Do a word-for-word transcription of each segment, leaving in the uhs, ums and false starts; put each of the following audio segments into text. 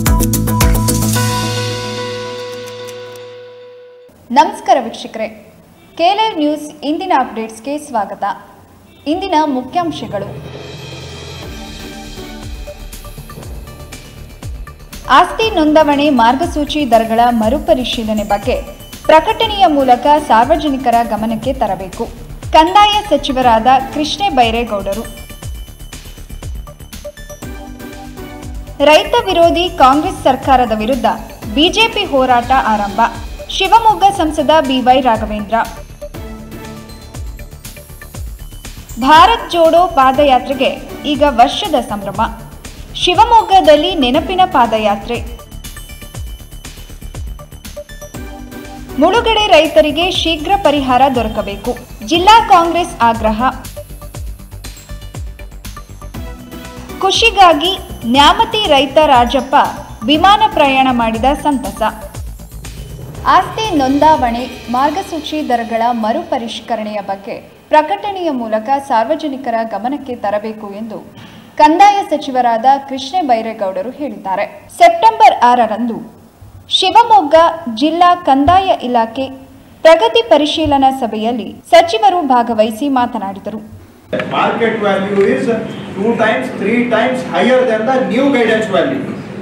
ನಮಸ್ಕಾರ ವೀಕ್ಷಕರೇ, ಕೆಲೈವ್ ನ್ಯೂಸ್ ಇಂದಿನ ಅಪ್ಡೇಟ್ಸ್ಗೆ ಸ್ವಾಗತ. ಇಂದಿನ ಮುಖ್ಯಾಂಶಗಳು: ಆಸ್ತಿ ನೋಂದಣಿ ಮಾರ್ಗಸೂಚಿ ದರಗಳ ಮರುಪರಿಶೀಲನೆ ಬಗ್ಗೆ ಪ್ರಕಟಣೆಯ ಮೂಲಕ ಸಾರ್ವಜನಿಕರ ಗಮನಕ್ಕೆ ತರಬೇಕು. ಕಂದಾಯ ಸಚಿವರಾದ ಕೃಷ್ಣ ಬೈರೇಗೌಡರು. ರೈತ ವಿರೋಧಿ ಕಾಂಗ್ರೆಸ್ ಸರ್ಕಾರದ ವಿರುದ್ಧ ಬಿಜೆಪಿ ಹೋರಾಟ ಆರಂಭ. ಶಿವಮೊಗ್ಗ ಸಂಸದ ಬಿವೈ ರಾಘವೇಂದ್ರ. ಭಾರತ್ ಜೋಡೋ ಪಾದಯಾತ್ರೆಗೆ ಈಗ ವರ್ಷದ ಸಂಭ್ರಮ. ಶಿವಮೊಗ್ಗದಲ್ಲಿ ನೆನಪಿನ ಪಾದಯಾತ್ರೆ. ಮುಳುಗಡೆ ರೈತರಿಗೆ ಶೀಘ್ರ ಪರಿಹಾರ ದೊರಕಬೇಕು. ಜಿಲ್ಲಾ ಕಾಂಗ್ರೆಸ್ ಆಗ್ರಹ. ಖುಷಿಗಾಗಿ ನ್ಯಾಮತಿ ರೈತ ರಾಜಪ್ಪ ವಿಮಾನ ಪ್ರಯಾಣ ಮಾಡಿದ ಸಂತಸ. ಆಸ್ತಿ ನೋಂದಾವಣೆ ಮಾರ್ಗಸೂಚಿ ದರಗಳ ಮರುಪರಿಷ್ಕರಣೆಯ ಬಗ್ಗೆ ಪ್ರಕಟಣೆಯ ಮೂಲಕ ಸಾರ್ವಜನಿಕರ ಗಮನಕ್ಕೆ ತರಬೇಕು ಎಂದು ಕಂದಾಯ ಸಚಿವರಾದ ಕೃಷ್ಣ ಬೈರೇಗೌಡರು ಹೇಳಿದ್ದಾರೆ. ಸೆಪ್ಟೆಂಬರ್ ಆರರಂದು ಶಿವಮೊಗ್ಗ ಜಿಲ್ಲಾ ಕಂದಾಯ ಇಲಾಖೆ ಪ್ರಗತಿ ಪರಿಶೀಲನಾ ಸಭೆಯಲ್ಲಿ ಸಚಿವರು ಭಾಗವಹಿಸಿ ಮಾತನಾಡಿದರು. Market value is two times, three times higher than the new guidance value.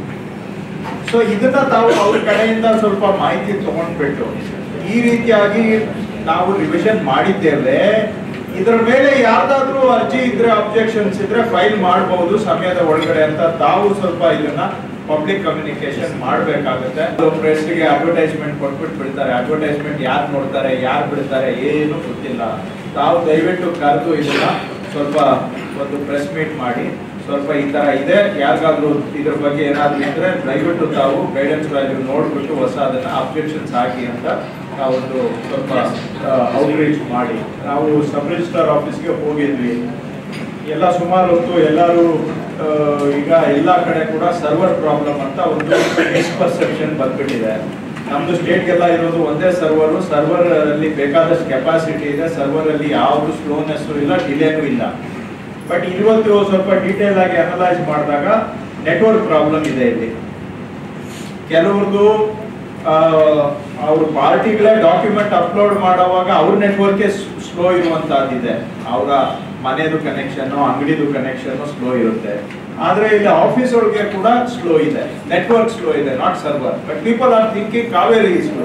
So ಇದನ್ನ ತಾವು ಅವ್ರ ಕಡೆಯಿಂದ ಸ್ವಲ್ಪ ಮಾಹಿತಿ ತಗೊಂಡ್ಬಿಟ್ಟು ಈ ರೀತಿಯಾಗಿ ನಾವು ರಿವಿಷನ್ ಮಾಡಿದ್ದೇವೆ. ಇದರ ಮೇಲೆ ಯಾರ್ದಾದ್ರೂ ಅರ್ಜಿ ಇದ್ರೆ, ಅಬ್ಜೆಕ್ಷನ್ಸ್ ಇದ್ರೆ ಫೈಲ್ ಮಾಡಬಹುದು ಸಮಯದ ಒಳಗಡೆ ಅಂತ ತಾವು ಸ್ವಲ್ಪ ಇದನ್ನ ಪಬ್ಲಿಕ್ ಕಮ್ಯುನಿಕೇಶನ್ ಮಾಡಬೇಕಾಗುತ್ತೆ. ಪ್ರೆಸ್ಗೆ ಅಡ್ವರ್ಟೈಸ್ಮೆಂಟ್ ಕೊಟ್ಬಿಟ್ಟು ಬಿಡ್ತಾರೆ. ಅಡ್ವರ್ಟೈಸ್ಮೆಂಟ್ ಯಾರು ನೋಡ್ತಾರೆ, ಯಾರು ಬಿಡ್ತಾರೆ ಏನು ಗೊತ್ತಿಲ್ಲ. ತಾವು ದಯವಿಟ್ಟು ಕರೆದು ಇದನ್ನ ಸ್ವಲ್ಪ ಒಂದು ಪ್ರೆಸ್ ಮೀಟ್ ಮಾಡಿ ಸ್ವಲ್ಪ ಈ ತರ ಇದೆ, ಯಾರಿಗಾದ್ರೂ ಇದ್ರ ಬಗ್ಗೆ ಏನಾದ್ರು ಇದ್ರೆ ದಯವಿಟ್ಟು ತಾವು ಗೈಡೆನ್ಸ್ ವ್ಯಾಲ್ಯೂ ನೋಡ್ಬಿಟ್ಟು ಹೊಸ ಅದನ್ನ ಅಬ್ಜೆಕ್ಷನ್ಸ್ ಹಾಕಿ ಅಂತ ನಾವೊಂದು ಸ್ವಲ್ಪ ಔಟ್ರೀಚ್ ಮಾಡಿ. ನಾವು ಸಬ್ ರಿಜಿಸ್ಟ್ರಾರ್ ಆಫೀಸ್ಗೆ ಹೋಗಿದ್ವಿ. ಎಲ್ಲ ಸುಮಾರು ಹೊತ್ತು ಎಲ್ಲರೂ ಈಗ ಎಲ್ಲ ಕಡೆ ಕೂಡ ಸರ್ವರ್ ಪ್ರಾಬ್ಲಮ್ ಅಂತ ಒಂದು ಮಿಸ್ಪರ್ಸೆಪ್ಷನ್ ಬಂದ್ಬಿಟ್ಟಿದೆ. ನಮ್ದು ಸ್ಟೇಟ್ಗೆಲ್ಲ ಇರೋದು ಒಂದೇ ಸರ್ವರು. ಸರ್ವರ್ ಅಲ್ಲಿ ಬೇಕಾದಷ್ಟು ಕೆಪಾಸಿಟಿ ಇದೆ. ಸರ್ವರ್ ಅಲ್ಲಿ ಯಾವುದು ಸ್ಲೋನೆಸ್ ಇಲ್ಲ, ಡಿಲೇನೂ ಇಲ್ಲ. ಬಟ್ ಇವತ್ತು ಸ್ವಲ್ಪ ಡೀಟೇಲ್ ಆಗಿ ಅನಲೈಸ್ ಮಾಡಿದಾಗ ನೆಟ್ವರ್ಕ್ ಪ್ರಾಬ್ಲಮ್ ಇದೆ. ಇಲ್ಲಿ ಕೆಲವ್ರದ್ದು ಅವ್ರ ಪಾರ್ಟಿಗಳೇ ಡಾಕ್ಯುಮೆಂಟ್ ಅಪ್ಲೋಡ್ ಮಾಡುವಾಗ ಅವ್ರ ನೆಟ್ವರ್ಕ್ ಸ್ಲೋ ಇರುವಂತಹದ್ದಿದೆ. ಅವರ ಮನೆದು ಕನೆಕ್ಷನ್, ಅಂಗಡಿದು ಕನೆಕ್ಷನ್ ಸ್ಲೋ ಇರುತ್ತೆ. ಆದ್ರೆ ಇಲ್ಲಿ ಆಫೀಸ್ ಒಳಗೆ ಕೂಡ ಸ್ಲೋ ಇದೆ, ನೆಟ್ವರ್ಕ್ ಸ್ಲೋ ಇದೆ, not server. But people are thinking Kaveri slow.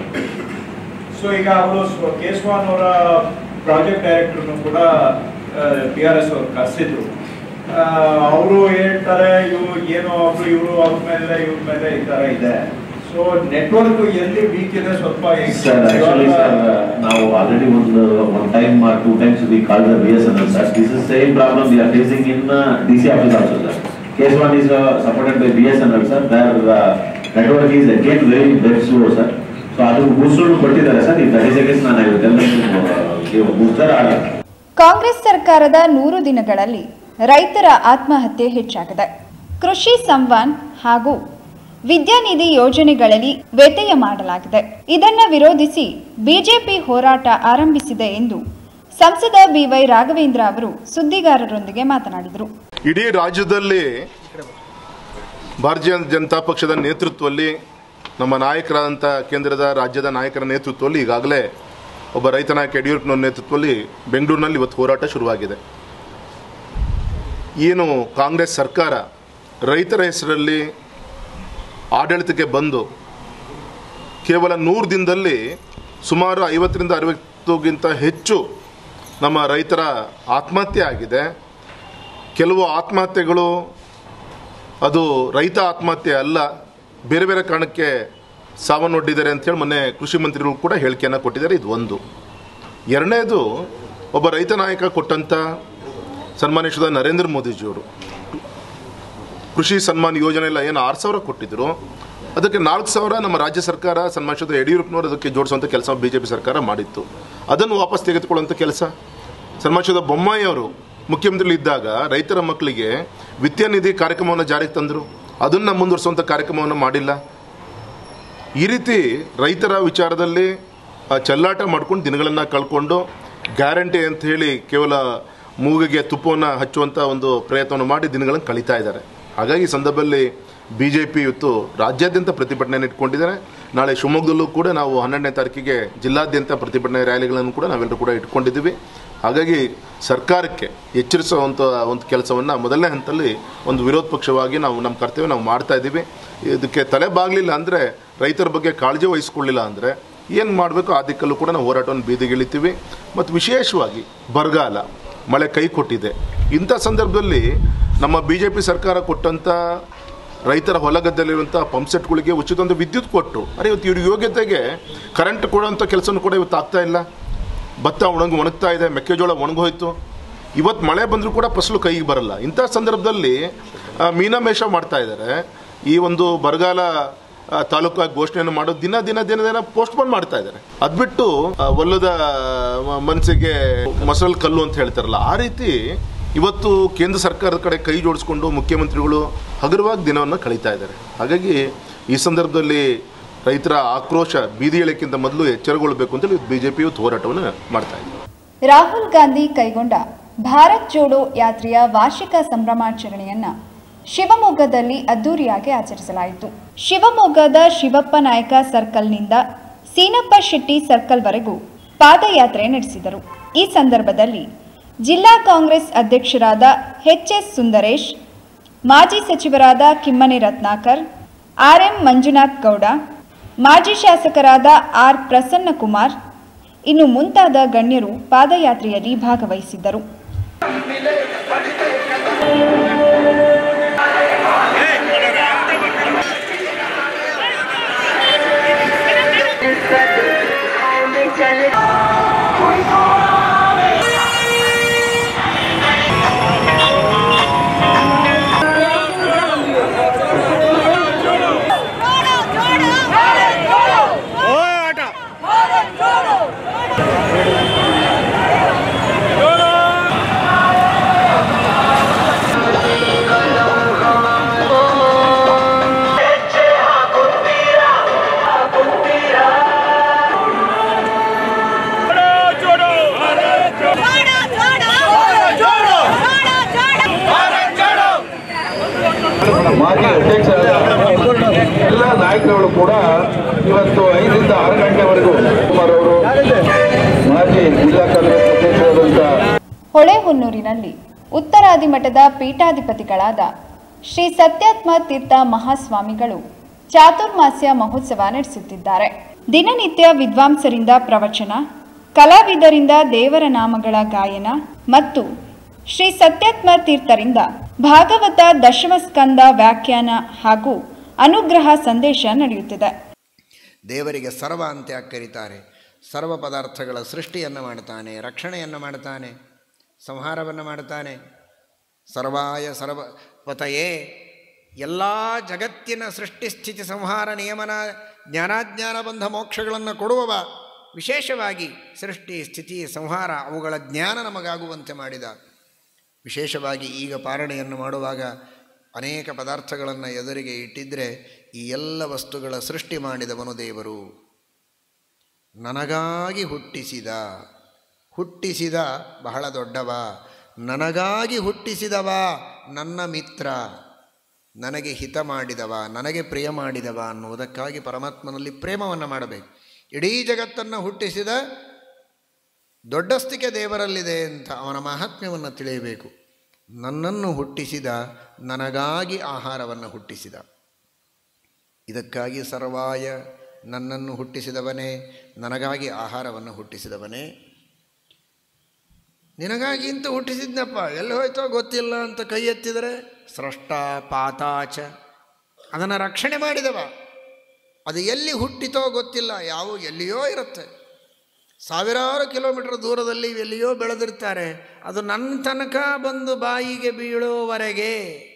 So ಈಗ ಅವರು ಕೇಶವಾನ್ ಅವರ ಪ್ರಾಜೆಕ್ಟ್ ಡೈರೆಕ್ಟರ್ನು ಕೂಡ ಪಿ ಆರ್ ಎಸ್ ಅವ್ರು ಕರೆಸಿದ್ರು. ಅವರು ಹೇಳ್ತಾರೆ ಇವ್ರು ಏನೋ ಒಬ್ರು ಇವರು ಅವ್ರ ಮೇಲೆ ಇವ್ರ ಮೇಲೆ ಈ ತರ ಇದೆ. ಸೊ ನೆಟ್ವರ್ಕ್ ಎಲ್ಲಿ ವೀಕ್ ಇದೆ ಸ್ವಲ್ಪ. ನಾವು ಆಲ್ರೆಡಿ ಒಂದು one time two times we call the B S N L sir. This is same problem we are facing in D C office also sir. Case one is supported by B S N L sir. Their network is again very very slow sir. So ಅದು booster ಕೊಟ್ಟಿದ್ದಾರೆ ಸರ್. ಈ thirty seconds ನಾನು ಇವತ್ತೆಲ್ಲ booster ಆಗ. ಕಾಂಗ್ರೆಸ್ ಸರ್ಕಾರದ ನೂರು ದಿನಗಳಲ್ಲಿ ರೈತರ ಆತ್ಮಹತ್ಯೆ ಹೆಚ್ಚಾಗಿದೆ. ಕೃಷಿ ಸಂವಾನ್ ಹಾಗೂ ವಿದ್ಯಾನಿಧಿ ಯೋಜನೆಗಳಲ್ಲಿ ವ್ಯತ್ಯಯ ಮಾಡಲಾಗಿದೆ. ಇದನ್ನು ವಿರೋಧಿಸಿ ಬಿಜೆಪಿ ಹೋರಾಟ ಆರಂಭಿಸಿದೆ ಎಂದು ಸಂಸದ ಬಿವೈ ರಾಘವೇಂದ್ರ ಅವರು ಸುದ್ದಿಗಾರರೊಂದಿಗೆ ಮಾತನಾಡಿದರು. ಇಡೀ ರಾಜ್ಯದಲ್ಲಿ ಭಾರತೀಯ ಜನತಾ ಪಕ್ಷದ ನೇತೃತ್ವದಲ್ಲಿ, ನಮ್ಮ ನಾಯಕರಾದಂಥ ಕೇಂದ್ರದ ರಾಜ್ಯದ ನಾಯಕರ ನೇತೃತ್ವದಲ್ಲಿ ಈಗಾಗಲೇ ಒಬ್ಬ ರೈತ ನಾಯಕ ಯಡಿಯೂರಪ್ಪನವರ ನೇತೃತ್ವದಲ್ಲಿ ಬೆಂಗಳೂರಿನಲ್ಲಿ ಇವತ್ತು ಹೋರಾಟ ಶುರುವಾಗಿದೆ. ಏನು ಕಾಂಗ್ರೆಸ್ ಸರ್ಕಾರ ರೈತರ ಹೆಸರಲ್ಲಿ ಆಡಳಿತಕ್ಕೆ ಬಂದು ಕೇವಲ ನೂರು ದಿನದಲ್ಲಿ ಸುಮಾರು ಐವತ್ತರಿಂದ ಅರವತ್ತಕ್ಕಿಂತ ಹೆಚ್ಚು ನಮ್ಮ ರೈತರ ಆತ್ಮಹತ್ಯೆ ಆಗಿದೆ. ಕೆಲವು ಆತ್ಮಹತ್ಯೆಗಳು ಅದು ರೈತ ಆತ್ಮಹತ್ಯೆ ಅಲ್ಲ, ಬೇರೆ ಬೇರೆ ಕಾರಣಕ್ಕೆ ಸಾವನ್ನೊಡ್ಡಿದ್ದಾರೆ ಅಂತೇಳಿ ಮೊನ್ನೆ ಕೃಷಿ ಮಂತ್ರಿಗಳು ಕೂಡ ಹೇಳಿಕೆಯನ್ನು ಕೊಟ್ಟಿದ್ದಾರೆ. ಇದು ಒಂದು. ಎರಡನೇದು, ಒಬ್ಬ ರೈತ ನಾಯಕ ಕೊಟ್ಟಂಥ ಸನ್ಮಾನಿಸಿದ ನರೇಂದ್ರ ಮೋದಿಜಿಯವರು ಕೃಷಿ ಸನ್ಮಾನ್ ಯೋಜನೆ ಎಲ್ಲ ಏನು ಆರು ಸಾವಿರ ಕೊಟ್ಟಿದ್ರು, ಅದಕ್ಕೆ ನಾಲ್ಕು ಸಾವಿರ ನಮ್ಮ ರಾಜ್ಯ ಸರ್ಕಾರ ಸನ್ಮಾನಿಸಿದ ಯಡಿಯೂರಪ್ಪನವರು ಅದಕ್ಕೆ ಜೋಡಿಸುವಂಥ ಕೆಲಸ ಬಿ ಜೆ ಪಿ ಸರ್ಕಾರ ಮಾಡಿತ್ತು. ಅದನ್ನು ವಾಪಸ್ ತೆಗೆದುಕೊಳ್ಳುವಂಥ ಕೆಲಸ ಸನ್ಮಾನಿಸಿದ ಬೊಮ್ಮಾಯಿ ಅವರು ಮುಖ್ಯಮಂತ್ರಿ ಇದ್ದಾಗ ರೈತರ ಮಕ್ಕಳಿಗೆ ವಿದ್ಯಾನಿಧಿ ಕಾರ್ಯಕ್ರಮವನ್ನು ಜಾರಿಗೆ ತಂದರು. ಅದನ್ನು ಮುಂದುವರಿಸುವಂಥ ಕಾರ್ಯಕ್ರಮವನ್ನು ಮಾಡಿಲ್ಲ. ಈ ರೀತಿ ರೈತರ ವಿಚಾರದಲ್ಲಿ ಚೆಲ್ಲಾಟ ಮಾಡ್ಕೊಂಡು ದಿನಗಳನ್ನು ಕಳ್ಕೊಂಡು ಗ್ಯಾರಂಟಿ ಅಂತ ಹೇಳಿ ಕೇವಲ ಮೂಗಿಗೆ ತುಪ್ಪವನ್ನು ಹಚ್ಚುವಂಥ ಒಂದು ಪ್ರಯತ್ನವನ್ನು ಮಾಡಿ ದಿನಗಳನ್ನು ಕಳೀತಾ ಇದ್ದಾರೆ. ಹಾಗಾಗಿ ಈ ಸಂದರ್ಭದಲ್ಲಿ ಬಿ ಜೆ ಪಿ ಇವತ್ತು ರಾಜ್ಯಾದ್ಯಂತ ಪ್ರತಿಭಟನೆ ಇಟ್ಕೊಂಡಿದ್ದಾರೆ. ನಾಳೆ ಶಿವಮೊಗ್ಗದಲ್ಲೂ ಕೂಡ ನಾವು ಹನ್ನೆರಡನೇ ತಾರೀಕಿಗೆ ಜಿಲ್ಲಾದ್ಯಂತ ಪ್ರತಿಭಟನೆ ರ್ಯಾಲಿಗಳನ್ನು ಕೂಡ ನಾವೆಲ್ಲರೂ ಕೂಡ ಇಟ್ಕೊಂಡಿದ್ದೀವಿ. ಹಾಗಾಗಿ ಸರ್ಕಾರಕ್ಕೆ ಎಚ್ಚರಿಸುವಂಥ ಒಂದು ಕೆಲಸವನ್ನು ಮೊದಲನೇ ಹಂತದಲ್ಲಿ ಒಂದು ವಿರೋಧ ಪಕ್ಷವಾಗಿ ನಾವು ನಮ್ಮ ಕರ್ತವ್ಯ ನಾವು ಮಾಡ್ತಾ ಇದ್ದೀವಿ. ಇದಕ್ಕೆ ತಲೆ ಬಾಗಲಿಲ್ಲ ಅಂದರೆ, ರೈತರ ಬಗ್ಗೆ ಕಾಳಜಿ ವಹಿಸ್ಕೊಳ್ಳಿಲ್ಲ ಅಂದರೆ ಏನು ಮಾಡಬೇಕು ಆ ದಿಕ್ಕಲ್ಲೂ ಕೂಡ ನಾವು ಹೋರಾಟವನ್ನು ಬೀದಿಗಿಳಿತೀವಿ. ಮತ್ತು ವಿಶೇಷವಾಗಿ ಬರಗಾಲ, ಮಳೆ ಕೈ ಕೊಟ್ಟಿದೆ. ಇಂಥ ಸಂದರ್ಭದಲ್ಲಿ ನಮ್ಮ ಬಿ ಜೆ ಪಿ ಸರ್ಕಾರ ಕೊಟ್ಟಂಥ ರೈತರ ಹೊಲಗದ್ದಲ್ಲಿರುವಂಥ ಪಂಪ್ಸೆಟ್ಗಳಿಗೆ ಉಚಿತ ಒಂದು ವಿದ್ಯುತ್ ಕೊಟ್ಟು, ಅರೆ ಇವತ್ತು ಇವ್ರ ಯೋಗ್ಯತೆಗೆ ಕರೆಂಟ್ ಕೊಡೋಂಥ ಕೆಲಸನೂ ಕೂಡ ಇವತ್ತು ಆಗ್ತಾ ಇಲ್ಲ. ಭತ್ತ ಒಣಗಿ ಒಣಗ್ತಾ ಇದೆ, ಮೆಕ್ಕೆಜೋಳ ಒಣಗೋಯ್ತು. ಇವತ್ತು ಮಳೆ ಬಂದರೂ ಕೂಡ ಫಸಲು ಕೈಗೆ ಬರಲ್ಲ. ಇಂಥ ಸಂದರ್ಭದಲ್ಲಿ ಮೀನಮೇಷ ಮಾಡ್ತಾ ಇದ್ದಾರೆ. ಈ ಒಂದು ಬರಗಾಲ ತಾಲೂಕಾಗಿ ಘೋಷಣೆಯನ್ನು ಮಾಡೋದು ದಿನ ದಿನ ದಿನ ದಿನ ಪೋಸ್ಟ್ಪೋನ್ ಮಾಡ್ತಾ ಇದ್ದಾರೆ. ಅದು ಬಿಟ್ಟು ಒಲ್ಲದ ಮನಸ್ಸಿಗೆ ಮೊಸರಲ್ಲಿ ಕಲ್ಲು ಅಂತ ಹೇಳ್ತಾರಲ್ಲ, ಆ ರೀತಿ ಇವತ್ತು ಕೇಂದ್ರ ಸರ್ಕಾರದ ಕಡೆ ಕೈ ಜೋಡಿಸ್ಕೊಂಡು ಮುಖ್ಯಮಂತ್ರಿಗಳು ಹಗುರವಾಗಿ ದಿನವನ್ನು ಕಳೀತಾ ಇದ್ದಾರೆ. ಹಾಗಾಗಿ ಈ ಸಂದರ್ಭದಲ್ಲಿ ರೈತರ ಆಕ್ರೋಶ ಬೀದಿ ಎಳೆಕ್ಕಿಂತ ಮೊದಲು ಎಚ್ಚರಗೊಳ್ಳಬೇಕು ಅಂತೇಳಿ ಬಿಜೆಪಿ ಇವತ್ತು ಹೋರಾಟವನ್ನು ಮಾಡ್ತಾ ಇದೆ. ರಾಹುಲ್ ಗಾಂಧಿ ಕೈಗೊಂಡ ಭಾರತ್ ಜೋಡೋ ಯಾತ್ರೆಯ ವಾರ್ಷಿಕ ಸಂಭ್ರಮಾಚರಣೆಯನ್ನ ಶಿವಮೊಗ್ಗದಲ್ಲಿ ಅದ್ದೂರಿಯಾಗಿ ಆಚರಿಸಲಾಯಿತು. ಶಿವಮೊಗ್ಗದ ಶಿವಪ್ಪ ನಾಯಕ ಸರ್ಕಲ್ನಿಂದ ಸೀನಪ್ಪ ಶೆಟ್ಟಿ ಸರ್ಕಲ್ವರೆಗೂ ಪಾದಯಾತ್ರೆ ನಡೆಸಿದರು. ಈ ಸಂದರ್ಭದಲ್ಲಿ ಜಿಲ್ಲಾ ಕಾಂಗ್ರೆಸ್ ಅಧ್ಯಕ್ಷರಾದ ಎಚ್ ಎಸ್ ಸುಂದರೇಶ್, ಮಾಜಿ ಸಚಿವರಾದ ಕಿಮ್ಮನೆ ರತ್ನಾಕರ್, ಆರ್ ಎಂ ಮಂಜುನಾಥ್ ಗೌಡ, ಮಾಜಿ ಶಾಸಕರಾದ ಆರ್ ಪ್ರಸನ್ನಕುಮಾರ್ ಇನ್ನು ಮುಂತಾದ ಗಣ್ಯರು ಪಾದಯಾತ್ರೆಯಲ್ಲಿ ಭಾಗವಹಿಸಿದ್ದರು. ಮಾಜಿ ಅಧ್ಯಕ್ಷರಾದ ಎಲ್ಲ ನಾಯಕರುಗಳು ಕೂಡ ಇವತ್ತು ಐದರಿಂದ ಆರು ಗಂಟೆವರೆಗೂ ಕುಮಾರ್ ಅವರು ಮಾಜಿ ಜಿಲ್ಲಾ ಕಾಂಗ್ರೆಸ್ ಅಧ್ಯಕ್ಷರಾದಂಥ ಹೊಳೆಹೊನ್ನೂರಿನಲ್ಲಿ ಉತ್ತರಾದಿ ಮಠದ ಪೀಠಾಧಿಪತಿಗಳಾದ ಶ್ರೀ ಸತ್ಯಾತ್ಮ ತೀರ್ಥ ಮಹಾಸ್ವಾಮಿಗಳು ಚಾತುರ್ಮಾಸ್ಯ ಮಹೋತ್ಸವ ನಡೆಸುತ್ತಿದ್ದಾರೆ. ದಿನನಿತ್ಯ ವಿದ್ವಾಂಸರಿಂದ ಪ್ರವಚನ, ಕಲಾವಿದರಿಂದ ದೇವರ ನಾಮಗಳ ಗಾಯನ ಮತ್ತು ಶ್ರೀ ಸತ್ಯಾತ್ಮ ತೀರ್ಥರಿಂದ ಭಾಗವತ ದಶಮಸ್ಕಂದ ವ್ಯಾಖ್ಯಾನ ಹಾಗೂ ಅನುಗ್ರಹ ಸಂದೇಶ ನಡೆಯುತ್ತಿದೆ. ದೇವರಿಗೆ ಸರ್ವ ಅಂತ ಕರೀತಾರೆ. ಸರ್ವ ಪದಾರ್ಥಗಳ ಸೃಷ್ಟಿಯನ್ನು ಮಾಡ್ತಾನೆ, ರಕ್ಷಣೆಯನ್ನು ಮಾಡ್ತಾನೆ, ಸಂಹಾರವನ್ನು ಮಾಡ್ತಾನೆ. ಸರ್ವಾಯ ಸರ್ವಪತಯೇ, ಎಲ್ಲ ಜಗತ್ತಿನ ಸೃಷ್ಟಿ ಸ್ಥಿತಿ ಸಂಹಾರ ನಿಯಮನ ಜ್ಞಾನಾಜ್ಞಾನ ಬಂಧ ಮೋಕ್ಷಗಳನ್ನು ಕೊಡುವವ. ವಿಶೇಷವಾಗಿ ಸೃಷ್ಟಿ ಸ್ಥಿತಿ ಸಂಹಾರ ಅವುಗಳ ಜ್ಞಾನ ನಮಗಾಗುವಂತೆ ಮಾಡಿದ. ವಿಶೇಷವಾಗಿ ಈಗ ಪಾರಣೆಯನ್ನು ಮಾಡುವಾಗ ಅನೇಕ ಪದಾರ್ಥಗಳನ್ನು ಎದುರಿಗೆ ಇಟ್ಟಿದ್ದರೆ ಈ ಎಲ್ಲ ವಸ್ತುಗಳ ಸೃಷ್ಟಿ ಮಾಡಿದವನು ದೇವರು. ನನಗಾಗಿ ಹುಟ್ಟಿಸಿದ ಹುಟ್ಟಿಸಿದ ಬಹಳ ದೊಡ್ಡವ, ನನಗಾಗಿ ಹುಟ್ಟಿಸಿದವ ನನ್ನ ಮಿತ್ರ, ನನಗೆ ಹಿತ ಮಾಡಿದವ, ನನಗೆ ಪ್ರಿಯ ಮಾಡಿದವ ಅನ್ನುವುದಕ್ಕಾಗಿ ಪರಮಾತ್ಮನಲ್ಲಿ ಪ್ರೇಮವನ್ನು ಮಾಡಬೇಕು. ಇಡೀ ಜಗತ್ತನ್ನು ಹುಟ್ಟಿಸಿದ ದೊಡ್ಡಸ್ತಿಕೆ ದೇವರಲ್ಲಿದೆ ಅಂತ ಅವನ ಮಹಾತ್ಮ್ಯವನ್ನು ತಿಳಿಯಬೇಕು. ನನ್ನನ್ನು ಹುಟ್ಟಿಸಿದ, ನನಗಾಗಿ ಆಹಾರವನ್ನು ಹುಟ್ಟಿಸಿದ. ಇದಕ್ಕಾಗಿ ಸರ್ವಾಯ, ನನ್ನನ್ನು ಹುಟ್ಟಿಸಿದವನೇ, ನನಗಾಗಿ ಆಹಾರವನ್ನು ಹುಟ್ಟಿಸಿದವನೇ. ನಿನಗಾಗಿ ಇಂತ ಹುಟ್ಟಿಸಿದ್ನಪ್ಪ, ಎಲ್ಲಿ ಹೋಯ್ತೋ ಗೊತ್ತಿಲ್ಲ ಅಂತ ಕೈ ಎತ್ತಿದರೆ ಸ್ರಷ್ಟ ಪಾತಾಚ, ಅದನ್ನು ರಕ್ಷಣೆ ಮಾಡಿದವ. ಅದು ಎಲ್ಲಿ ಹುಟ್ಟಿತೋ ಗೊತ್ತಿಲ್ಲ, ಯಾವ ಎಲ್ಲಿಯೋ ಇರುತ್ತೆ. ಸಾವಿರಾರು ಕಿಲೋಮೀಟರ್ ದೂರದಲ್ಲಿ ಎಲ್ಲಿಯೋ ಬೆಳೆದಿರ್ತಾರೆ. ಅದು ನನ್ನ ತನಕ ಬಂದು ಬಾಯಿಗೆ ಬೀಳೋವರೆಗೆ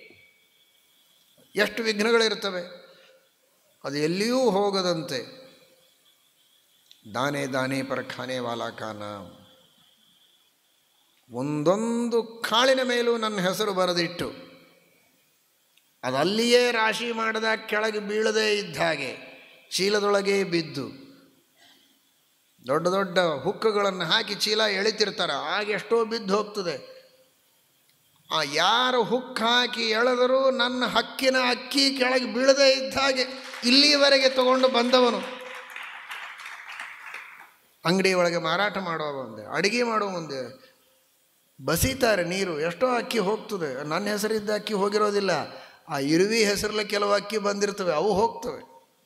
ಎಷ್ಟು ವಿಘ್ನಗಳಿರ್ತವೆ. ಅದು ಎಲ್ಲಿಯೂ ಹೋಗದಂತೆ ದಾನೆ ದಾನೆ ಪರ ಖಾನೆ ವಾಲಾ ಖಾನ, ಒಂದೊಂದು ಕಾಳಿನ ಮೇಲೂ ನನ್ನ ಹೆಸರು ಬರೆದಿಟ್ಟು ಅದು ಅಲ್ಲಿಯೇ ರಾಶಿ ಮಾಡಿದ ಕೆಳಗೆ ಬೀಳದೇ ಇದ್ದ ಹಾಗೆ ಚೀಲದೊಳಗೆ ಬಿದ್ದು ದೊಡ್ಡ ದೊಡ್ಡ ಹುಕ್ಕುಗಳನ್ನು ಹಾಕಿ ಚೀಲ ಎಳಿತಿರ್ತಾರೆ. ಆಗ ಎಷ್ಟೋ ಬಿದ್ದು ಹೋಗ್ತದೆ. ಆ ಯಾರು ಹುಕ್ ಹಾಕಿ ಎಳೆದರೂ ನನ್ನ ಹಕ್ಕಿನ ಅಕ್ಕಿ ಕೆಳಗೆ ಬೀಳದೇ ಇದ್ದ ಹಾಗೆ ಇಲ್ಲಿವರೆಗೆ ತಗೊಂಡು ಬಂದವನು. ಅಂಗಡಿ ಒಳಗೆ ಮಾರಾಟ ಮಾಡುವ ಮುಂದೆ, ಅಡುಗೆ ಮಾಡುವ ಮುಂದೆ ಬಸಿತಾರೆ ನೀರು, ಎಷ್ಟೋ ಅಕ್ಕಿ ಹೋಗ್ತದೆ. ನನ್ನ ಹೆಸರಿದ್ದ ಅಕ್ಕಿ ಹೋಗಿರೋದಿಲ್ಲ, ಆ ಇರುವಿ ಹೆಸರಲ್ಲಿ ಕೆಲವು ಅಕ್ಕಿ ಬಂದಿರ್ತವೆ, ಅವು ಹೋಗ್ತವೆ.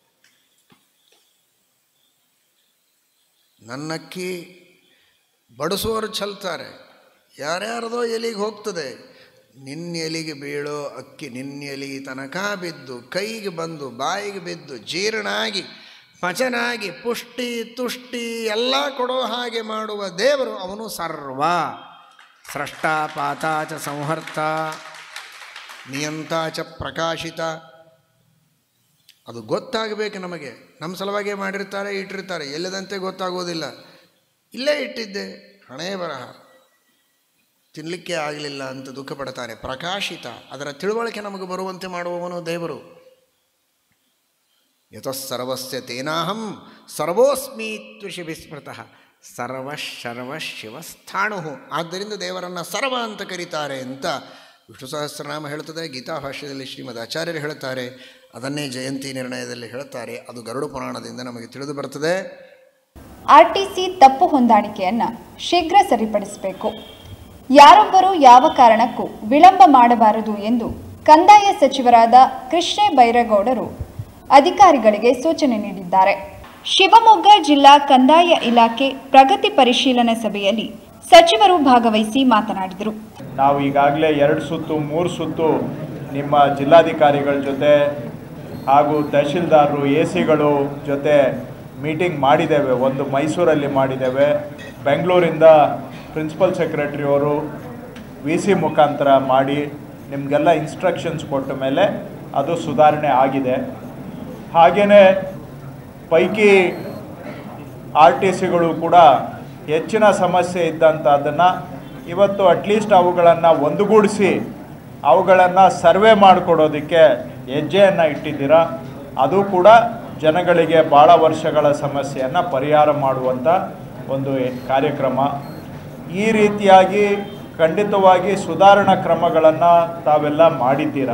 ನನ್ನಕ್ಕಿ ಬಡಿಸೋರು ಚೆಲ್ತಾರೆ, ಯಾರ್ಯಾರದೋ ಎಲಿಗೆ ಹೋಗ್ತದೆ. ನಿನ್ನ ಎಲಿಗೆ ಬೀಳೋ ಅಕ್ಕಿ ನಿನ್ನ ಎಲಿಗೆ ತನಕ ಬಿದ್ದು ಕೈಗೆ ಬಂದು ಬಾಯಿಗೆ ಬಿದ್ದು ಜೀರ್ಣ ಆಗಿ ಪಚನಾಗಿ ಪುಷ್ಟಿ ತುಷ್ಟಿ ಎಲ್ಲ ಕೊಡೋ ಹಾಗೆ ಮಾಡುವ ದೇವರು ಅವನು ಸರ್ವ. ಸ್ರಷ್ಟ ಪಾತಾಚ ಸಂಹರ್ತ ನಿಯಂತಾಚ ಪ್ರಕಾಶಿತ. ಅದು ಗೊತ್ತಾಗಬೇಕು ನಮಗೆ. ನಮ್ಮ ಸಲುವಾಗೇ ಮಾಡಿರ್ತಾರೆ, ಇಟ್ಟಿರ್ತಾರೆ, ಎಲ್ಲದಂತೆ ಗೊತ್ತಾಗೋದಿಲ್ಲ. ಇಲ್ಲೇ ಇಟ್ಟಿದ್ದೆ, ಹಣೆ ಬರಹ, ತಿನ್ನಲಿಕ್ಕೆ ಆಗಲಿಲ್ಲ ಅಂತ ದುಃಖ ಪಡ್ತಾನೆ. ಪ್ರಕಾಶಿತ, ಅದರ ತಿಳುವಳಿಕೆ ನಮಗೆ ಬರುವಂತೆ ಮಾಡುವವನು ದೇವರು. ಯತಃಸರ್ವಸ್ಯ ತೇನಾಹಂ ಸರ್ವೋಸ್ಮೀತ್ವಿಷಿ ವಿಸ್ಮೃತಃ ಸರ್ವ ಶರ್ವ ಶಿವಸ್ಥಾಣು. ಆದ್ದರಿಂದ ದೇವರನ್ನು ಸರ್ವ ಅಂತ ಕರೀತಾರೆ ಅಂತ ವಿಷ್ಣು ಸಹಸ್ರನಾಮ ಹೇಳ್ತದೆ. ಗೀತಾ ಭಾಷ್ಯದಲ್ಲಿ ಶ್ರೀಮದ್ ಆಚಾರ್ಯರು ಹೇಳ್ತಾರೆ, ಅದನ್ನೇ ಜಯಂತಿ ನಿರ್ಣಯದಲ್ಲಿ ಹೇಳ್ತಾರೆ. ಅದು ಗರುಡ ಪುರಾಣದಿಂದ ನಮಗೆ ತಿಳಿದು ಬರ್ತದೆ. ಆರ್ಟಿಸಿ ತಪ್ಪು ಹೊಂದಾಣಿಕೆಯನ್ನು ಶೀಘ್ರ ಸರಿಪಡಿಸಬೇಕು. ಯಾರೊಬ್ಬರೂ ಯಾವ ಕಾರಣಕ್ಕೂ ವಿಳಂಬ ಮಾಡಬಾರದು ಎಂದು ಕಂದಾಯ ಸಚಿವರಾದ ಕೃಷ್ಣ ಬೈರೇಗೌಡರು ಅಧಿಕಾರಿಗಳಿಗೆ ಸೂಚನೆ ನೀಡಿದ್ದಾರೆ. ಶಿವಮೊಗ್ಗ ಜಿಲ್ಲಾ ಕಂದಾಯ ಇಲಾಖೆ ಪ್ರಗತಿ ಪರಿಶೀಲನಾ ಸಭೆಯಲ್ಲಿ ಸಚಿವರು ಭಾಗವಹಿಸಿ ಮಾತನಾಡಿದರು. ನಾವು ಈಗಾಗಲೇ ಎರಡು ಸುತ್ತು ಮೂರು ಸುತ್ತು ನಿಮ್ಮ ಜಿಲ್ಲಾಧಿಕಾರಿಗಳ ಜೊತೆ ಹಾಗೂ ತಹಶೀಲ್ದಾರರು ಎ ಸಿಗಳು ಜೊತೆ ಮೀಟಿಂಗ್ ಮಾಡಿದ್ದೇವೆ. ಒಂದು ಮೈಸೂರಲ್ಲಿ ಮಾಡಿದ್ದೇವೆ, ಬೆಂಗಳೂರಿಂದ ಪ್ರಿನ್ಸಿಪಲ್ ಸೆಕ್ರೆಟರಿಯವರು ವಿ ಸಿ ಮುಖಾಂತರ ಮಾಡಿ ನಿಮಗೆಲ್ಲ ಇನ್ಸ್ಟ್ರಕ್ಷನ್ಸ್ ಕೊಟ್ಟ ಮೇಲೆ ಅದು ಸುಧಾರಣೆ ಆಗಿದೆ. ಹಾಗೆಯೇ ಪೈಕಿ ಆರ್ ಟಿ ಸಿಗಳು ಕೂಡ ಹೆಚ್ಚಿನ ಸಮಸ್ಯೆ ಇದ್ದಂಥದ್ದನ್ನು ಇವತ್ತು ಅಟ್ಲೀಸ್ಟ್ ಅವುಗಳನ್ನು ಒಂದುಗೂಡಿಸಿ ಅವುಗಳನ್ನು ಸರ್ವೆ ಮಾಡಿಕೊಡೋದಕ್ಕೆ ಹೆಜ್ಜೆಯನ್ನು ಇಟ್ಟಿದ್ದೀರಾ. ಅದು ಕೂಡ ಜನಗಳಿಗೆ ಭಾಳ ವರ್ಷಗಳ ಸಮಸ್ಯೆಯನ್ನು ಪರಿಹಾರ ಮಾಡುವಂಥ ಒಂದು ಕಾರ್ಯಕ್ರಮ. ಈ ರೀತಿಯಾಗಿ ಖಂಡಿತವಾಗಿ ಸುಧಾರಣಾ ಕ್ರಮಗಳನ್ನು ತಾವೆಲ್ಲ ಮಾಡಿದ್ದೀರ.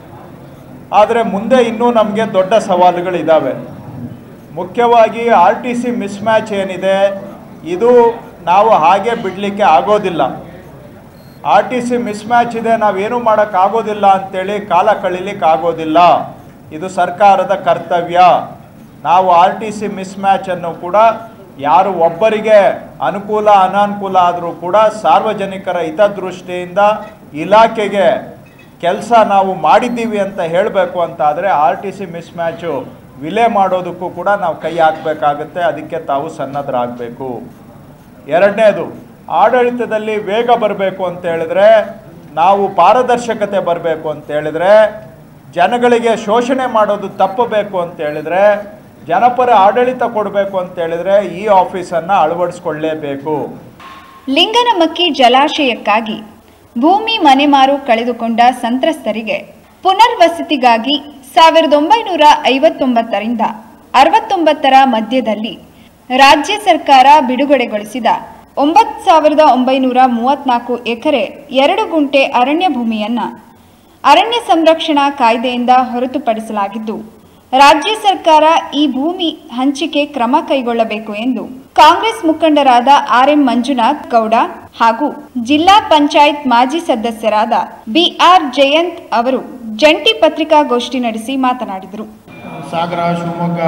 ಆದರೆ ಮುಂದೆ ಇನ್ನೂ ನಮಗೆ ದೊಡ್ಡ ಸವಾಲುಗಳಿದ್ದಾವೆ. ಮುಖ್ಯವಾಗಿ ಆರ್ ಟಿ ಸಿ ಮಿಸ್ಮ್ಯಾಚ್ ಏನಿದೆ, ಇದು ನಾವು ಹಾಗೆ ಬಿಡಲಿಕ್ಕೆ ಆಗೋದಿಲ್ಲ. ಆರ್ ಟಿ ಸಿ ಮಿಸ್ಮ್ಯಾಚ್ ಇದೆ, ನಾವೇನು ಮಾಡೋಕ್ಕಾಗೋದಿಲ್ಲ ಅಂಥೇಳಿ ಕಾಲ ಕಳೀಲಿಕ್ಕೆ ಆಗೋದಿಲ್ಲ. ಇದು ಸರ್ಕಾರದ ಕರ್ತವ್ಯ. ನಾವು ಆರ್ ಟಿ ಸಿ ಮಿಸ್ಮ್ಯಾಚನ್ನು ಕೂಡ ಯಾರು ಒಬ್ಬರಿಗೆ ಅನುಕೂಲ ಅನಾನುಕೂಲ ಆದರೂ ಕೂಡ ಸಾರ್ವಜನಿಕರ ಹಿತದೃಷ್ಟಿಯಿಂದ ಇಲಾಖೆಗೆ ಕೆಲಸ ನಾವು ಮಾಡಿದ್ದೀವಿ ಅಂತ ಹೇಳಬೇಕು ಅಂತಾದರೆ ಆರ್ ಟಿ ಸಿ ಮಿಸ್ಮ್ಯಾಚು ವಿಲೆ ಮಾಡೋದಕ್ಕೂ ಕೂಡ ನಾವು ಕೈ ಹಾಕಬೇಕಾಗುತ್ತೆ. ಅದಕ್ಕೆ ತಾವು ಸನ್ನದ್ಧರಾಗಬೇಕು. ಎರಡನೇದು, ಆಡಳಿತದಲ್ಲಿ ವೇಗ ಬರಬೇಕು ಅಂತ ಹೇಳಿದ್ರೆ, ನಾವು ಪಾರದರ್ಶಕತೆ ಬರಬೇಕು ಅಂತ ಹೇಳಿದ್ರೆ, ಜನಗಳಿಗೆ ಶೋಷಣೆ ಮಾಡೋದು ತಪ್ಪಬೇಕು ಅಂತ ಹೇಳಿದ್ರೆ, ಜನಪರ ಆಡಳಿತ ಕೊಡಬೇಕು ಅಂತ ಹೇಳಿದ್ರೆ ಈ ಆಫೀಸನ್ನು ಅಳವಡಿಸ್ಕೊಳ್ಳೇಬೇಕು. ಲಿಂಗನಮಕ್ಕಿ ಜಲಾಶಯಕ್ಕಾಗಿ ಭೂಮಿ ಮನೆಮಾರು ಕಳೆದುಕೊಂಡ ಸಂತ್ರಸ್ತರಿಗೆ ಪುನರ್ವಸತಿಗಾಗಿ ಸಾವಿರದ ಒಂಬೈನೂರ ಐವತ್ತೊಂಬತ್ತರಿಂದ ಅರವತ್ತೊಂಬತ್ತರ ಮಧ್ಯದಲ್ಲಿ ರಾಜ್ಯ ಸರ್ಕಾರ ಬಿಡುಗಡೆಗೊಳಿಸಿದ ಒಂಬತ್ತು ಸಾವಿರದ ಒಂಬೈನೂರ ಮೂವತ್ತ್ನಾಲ್ಕು ಎಕರೆ ಎರಡು ಗುಂಟೆ ಅರಣ್ಯ ಭೂಮಿಯನ್ನು ಅರಣ್ಯ ಸಂರಕ್ಷಣಾ ಕಾಯ್ದೆಯಿಂದ ಹೊರತುಪಡಿಸಲಾಗಿದ್ದು, ರಾಜ್ಯ ಸರ್ಕಾರ ಈ ಭೂಮಿ ಹಂಚಿಕೆ ಕ್ರಮ ಕೈಗೊಳ್ಳಬೇಕು ಎಂದು ಕಾಂಗ್ರೆಸ್ ಮುಖಂಡರಾದ ಆರ್ ಎಂ ಮಂಜುನಾಥ್ ಗೌಡ ಹಾಗೂ ಜಿಲ್ಲಾ ಪಂಚಾಯತ್ ಮಾಜಿ ಸದಸ್ಯರಾದ ಬಿ ಆರ್ ಜಯಂತ್ ಅವರು ಜಂಟಿ ಪತ್ರಿಕಾಗೋಷ್ಠಿ ನಡೆಸಿ ಮಾತನಾಡಿದರು. ಸಾಗರ, ಶಿವಮೊಗ್ಗ,